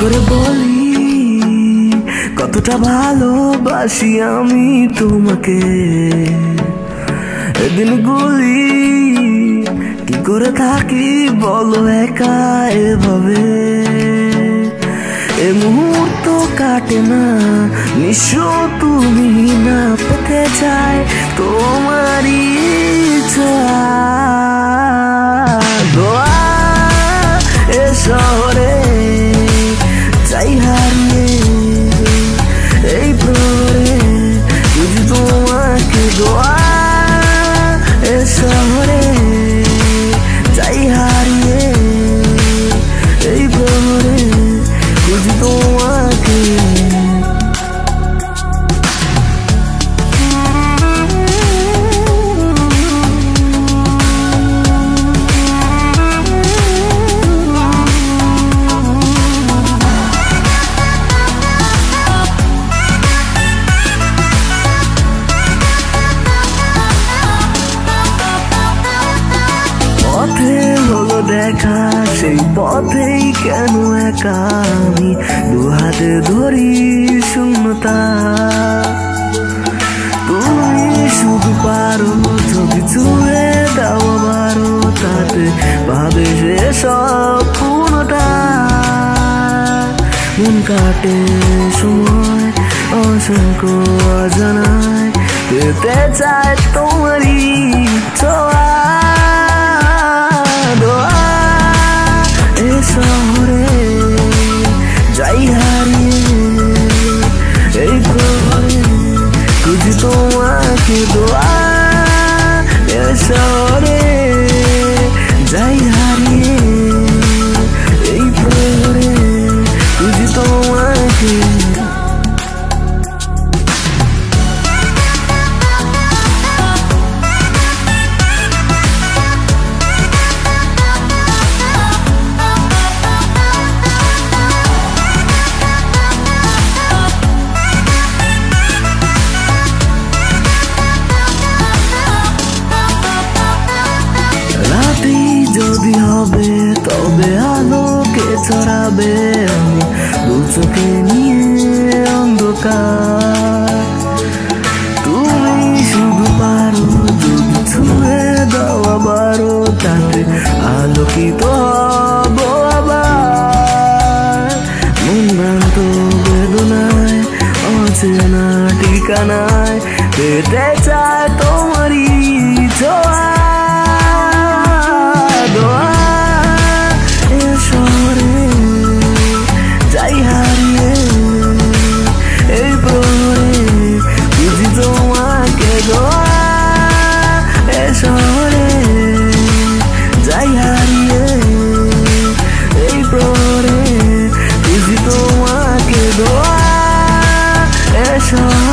করে বলি কতটা ভালোবাসি আমি তোমাকে। এদিন গুলি কি করে থাকি বলো একা এভাবে। এ মুহূর্ত কাটে না নিঃস্ব তুমি না পেতে চাই তোমারই ছোঁয়া। দোয়া এ শহরে চাই হারিয়ে এই প্রহরে বুঝি তোমাকে। দোয়া এ শহরে চাই হারিয়ে এই প্রহরে বুঝি তোমাকে। পথে হলো দেখা সেই পথেই কেন একা আমি দুহাতে ধরি শূন্যতা। তুমি শুধু পারো ছবি ছুঁয়ে দাও আবারও তাতে ভাবে সে সব পূর্ণতা। মন কাটে সময় অসংখ্য অজানায় পেতে চায় তোমারই ছোঁয়া। দোয়া এ শহরে যাই হারিয়ে এই প্রহরে খুঁজি তোমাকে। দোয়া এ শহরে যাই হারিয়ে এই প্রহরে খুঁজি তোমাকে। যদি হবে তবে আলোকে ছড়াবে আমি দু চোখে নিয়ে অন্ধকার। তুমি শুধু পারো যদি ছুঁয়ে দাও আবারও তাতে আলোকিত হব আবার। মন ভ্রান্ত বেদনায় অচেনা ঠিকানায় পেতে চায় তোমারই ছোঁয়া। যাই হারিয়ে এই প্রহরে বুঝি তোমাকে। দোয়া এ শহরে যাই হারিয়ে এই প্রহরে বুঝি তোমাকে। দোয়া এ শহরে